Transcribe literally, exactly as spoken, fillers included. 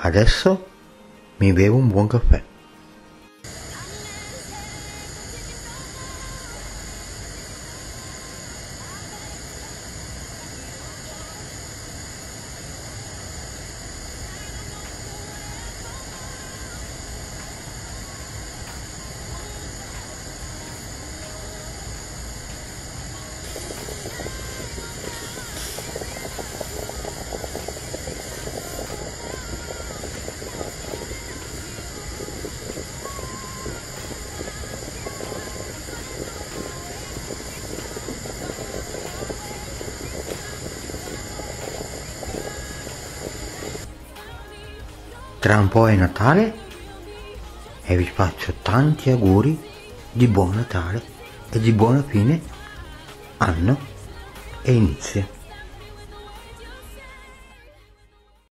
Adesso mi bevo un buon caffè. Tra un po' è Natale e vi faccio tanti auguri di buon Natale e di buona fine anno e inizio